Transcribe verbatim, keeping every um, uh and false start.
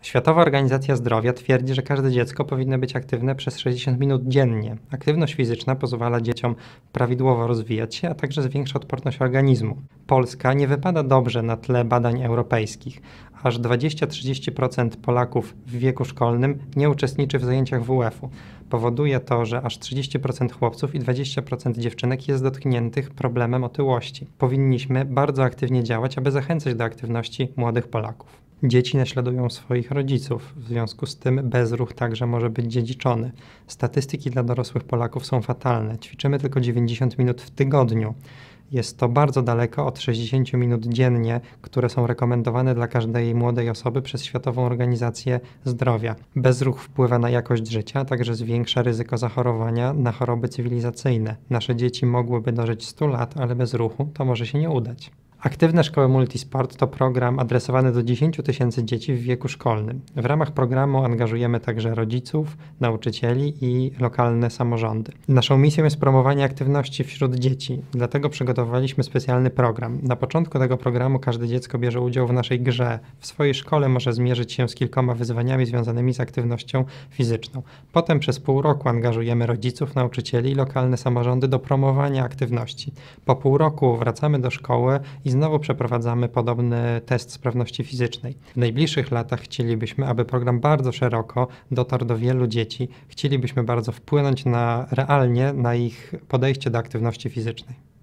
Światowa Organizacja Zdrowia twierdzi, że każde dziecko powinno być aktywne przez sześćdziesiąt minut dziennie. Aktywność fizyczna pozwala dzieciom prawidłowo rozwijać się, a także zwiększa odporność organizmu. Polska nie wypada dobrze na tle badań europejskich. Aż dwadzieścia do trzydziestu procent Polaków w wieku szkolnym nie uczestniczy w zajęciach W F u. Powoduje to, że aż trzydzieści procent chłopców i dwadzieścia procent dziewczynek jest dotkniętych problemem otyłości. Powinniśmy bardzo aktywnie działać, aby zachęcać do aktywności młodych Polaków. Dzieci naśladują swoich rodziców, w związku z tym bezruch także może być dziedziczony. Statystyki dla dorosłych Polaków są fatalne. Ćwiczymy tylko dziewięćdziesiąt minut w tygodniu. Jest to bardzo daleko od sześćdziesięciu minut dziennie, które są rekomendowane dla każdej młodej osoby przez Światową Organizację Zdrowia. Bezruch wpływa na jakość życia, a także zwiększa ryzyko zachorowania na choroby cywilizacyjne. Nasze dzieci mogłyby dożyć stu lat, ale bez ruchu to może się nie udać. Aktywne Szkoły Multisport to program adresowany do dziesięciu tysięcy dzieci w wieku szkolnym. W ramach programu angażujemy także rodziców, nauczycieli i lokalne samorządy. Naszą misją jest promowanie aktywności wśród dzieci, dlatego przygotowaliśmy specjalny program. Na początku tego programu każde dziecko bierze udział w naszej grze. W swojej szkole może zmierzyć się z kilkoma wyzwaniami związanymi z aktywnością fizyczną. Potem przez pół roku angażujemy rodziców, nauczycieli i lokalne samorządy do promowania aktywności. Po pół roku wracamy do szkoły i znowu przeprowadzamy podobny test sprawności fizycznej. W najbliższych latach chcielibyśmy, aby program bardzo szeroko dotarł do wielu dzieci. Chcielibyśmy bardzo wpłynąć na realnie na ich podejście do aktywności fizycznej.